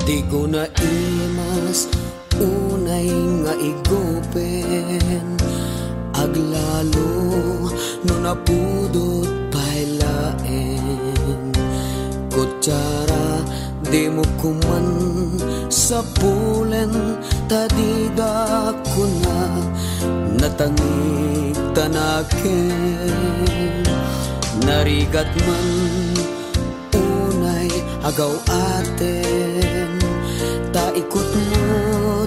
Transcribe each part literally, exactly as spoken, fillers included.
Di ko na imas unay nga igupen, aglalo no napudot pailaen. Kutsara di mo kuman sa pulen, tadida ko na natangig tanaken. Narigat man unay agaw aten, taikot mo't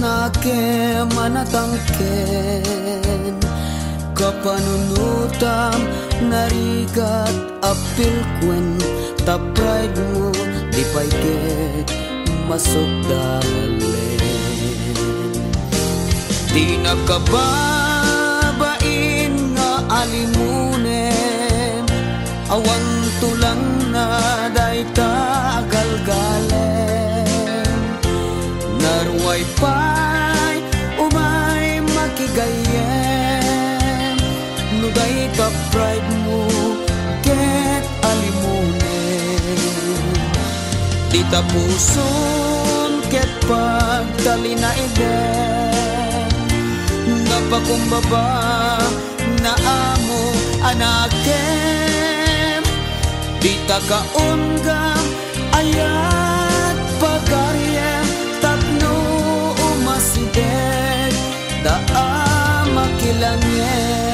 nakemanatangken. Kapanunutam narigat apil kwen, ta pride mo di paiket masok dalen. Di nakababain nga alimunen, awan tulang na dayta agalgalen. Narway pa'y umay makigayem, no dayta pride mo ket alimunen. Di tapuson ket pagtalina iden, napakumbaba na amo anakem. Di tagaunggam ayat pagaryem, tapno umasideg daa makilangyen.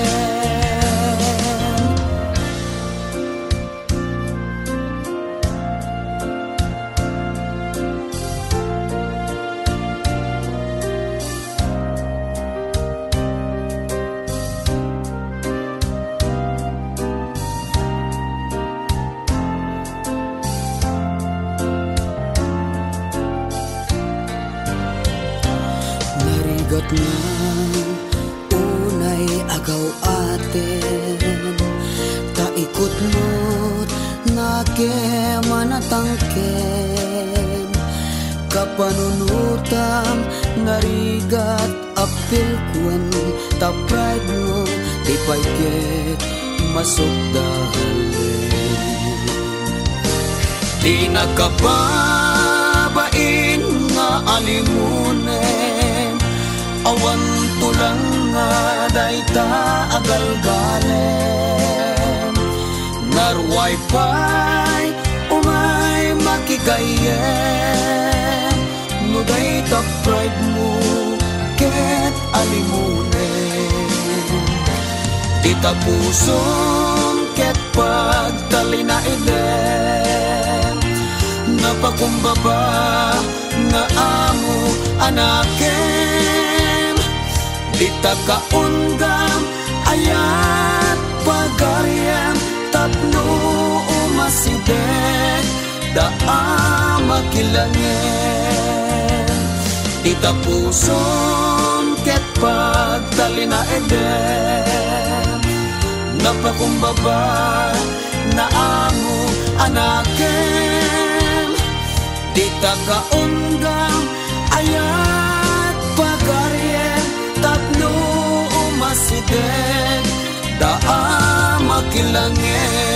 Narigat na unay agaw aten, taikot mo't nakemanatangken. Kapanunutam narigat apil kwen, ta pride mo di paiket masok dalen. Di nakababain nga alimunen, awan tulang nga dayta agalgalen. Narway pa'y umay makigayem, no dayta pride mo ket alimunen. Di tapuson ket pagtalina iden, napakumbaba nga amo anakem. Di tagaunggam ayat pagaryem, tapno umasideg daa makilangyen. Di tapuson ket pagtalina eden, napakumbaba na amo anakem. Di tagaunggam ayat pagaryem, tapno umasideg daa makilangyen.